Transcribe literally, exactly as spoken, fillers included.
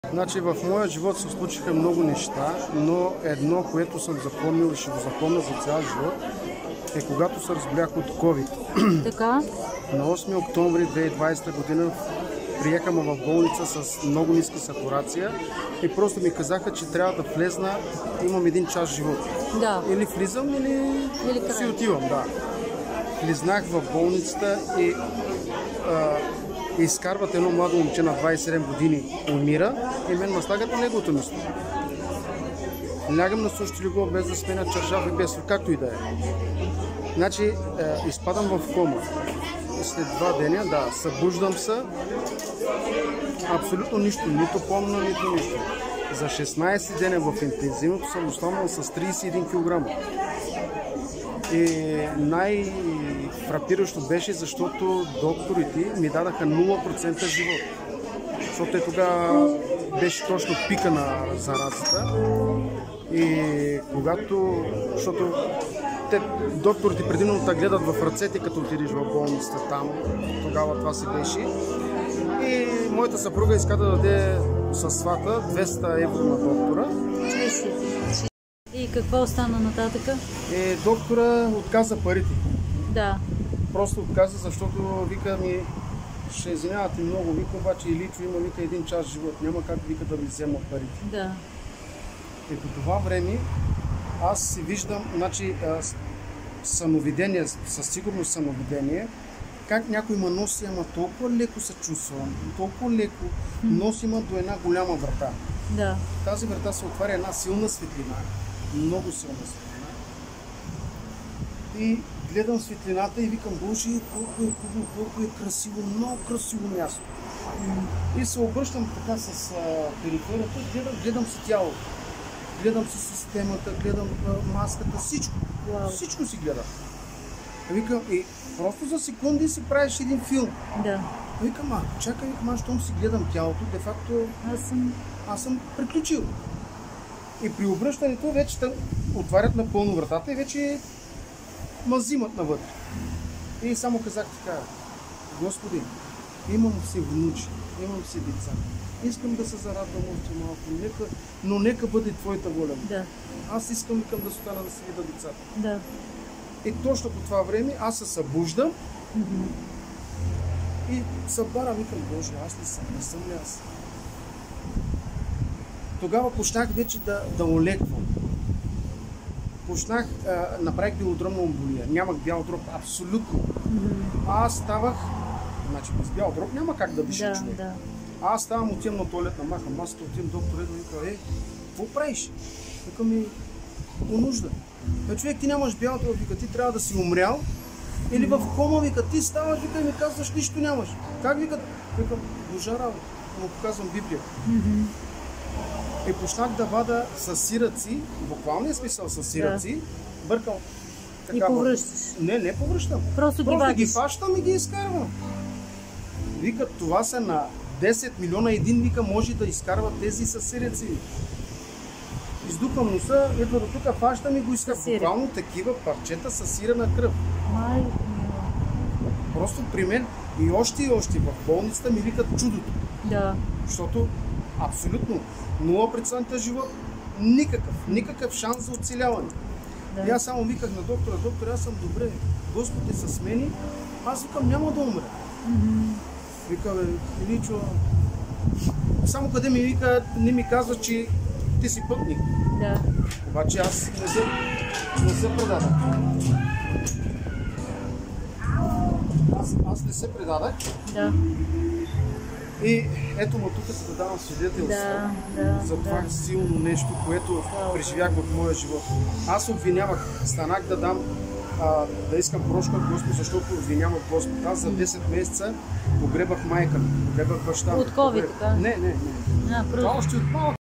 Значи в моя живот се случиха много неща, но едно, което съм запомнил и ще го запомня за цял живот, е когато се разболях от ковид. Така? На осми октомври две хиляди и двадесета година приеха ме в болница с много ниска сатурация и просто ми казаха, че трябва да влезна, имам един час живот. Да. Или влизам, или, или си отивам. Да. Влизнах в болницата и а, изкарват едно младо момче на двадесет и седем години, умира и мен ме слагат на неговото място. Лягам на същото легло без да сменя чаршаф и без както и да е. Значи е, изпадам в кома. След два деня, да, събуждам се, абсолютно нищо, нито помня, нито нищо. За шестнадесет деня в интензивното съм останал с тридесет и един килограма. И най-фрапиращо беше, защото докторите ми дадаха нула процента живот. Защото е тогава беше точно пика на заразата. И когато, защото те, докторите предимно те гледат в ръцете, като отидеш в болницата там, тогава това си беше. И моята съпруга иска да даде със свата двеста евро на доктора. И какво остана нататъка? И доктора отказа парите. Да. Просто отказа, защото вика ми, ще извинявате много, вика обаче и Личо има вика един час живот, няма как вика да ми взема парите. Да. И по това време аз си виждам, значи, съновидение, със сигурност съновидение, как някой ма носи, ама толкова леко се чувствам, толкова леко, носи ма до една голяма врата. Да. Тази врата се отваря една силна светлина, много силна светлина. И гледам светлината и викам, Боже, колко е хубаво, колко е красиво, много красиво място. И се обръщам така с периферията, гледам, гледам си тялото. Гледам си системата, гледам а, маската, всичко. Wow. Всичко си гледам. Викам, и просто за секунди си правиш един филм. Да. Викам, а, чакай, викам, аз щом си гледам тялото, де факто Аз съм... аз съм приключил. И при обръщането вече те отварят напълно вратата и вече ма взимат навътре. И само казах така, Господи, имам си внучи, имам си деца. Искам да се зарадвам още малко, нека, но нека бъде Твоята воля. Да. Аз искам, искам да стана да си видя децата. Да. И точно по това време аз се събуждам Mm-hmm. и се бара, викам, Боже, аз не съм, не съм ли аз? Тогава почнах вече да, да олеквам. Почнах, а, направих белодробна емболия. Нямах бял дроб, абсолютно. Mm-hmm. Аз ставах, значи без бял дроб няма как да диша Да, човек. да. Аз ставам, отивам на туалетна, махам маската, отивам доктор Едо и вика, е, какво правиш? Вика ми, по нужда. Е, човек, ти нямаш бял дроб, вика, ти трябва да си умрял или в кома, вика, ти ставаш, вика, и ми казваш, нищо нямаш. Как вика? Вика, Божа работа, му показвам Библия. Mm-hmm. И почнах да вада с сираци, буквалния смисъл с сираци, да. Бъркам. И повръщаш? Не, не повръщам. Просто, Просто ги ги фащам и ги изкарвам. Вика, това са на десет милиона, един вика може да изкарва тези с сираци. Издупвам носа, ето до тук фащам и го изкарвам. Буквално такива парчета с сирена кръв. Май... Просто при мен и още и още в болницата ми викат чудото. Да. Защото абсолютно нула процента живот, никакъв, никакъв шанс за оцеляване. Да. И аз само виках на доктора, доктор, аз съм добре, Господ е с мен, аз викам, няма да умра. Mm-hmm. Вика, бе, Иличо, само къде ми вика, не ми казва, че ти си пътник. Да. Обаче аз не се, не се предадах. Аз, аз не се предадах. Да. И ето му тук се да давам свидетелство да, да, за това да. силно нещо, което преживях в моя живот. Аз обвинявах, станах да дам, а, да искам прошка от Господ, защото обвинявах Господ. Аз за десет месеца погребах майка ми, погребах баща ми. От ковид, така? Не, не, не. А, Това още от малък.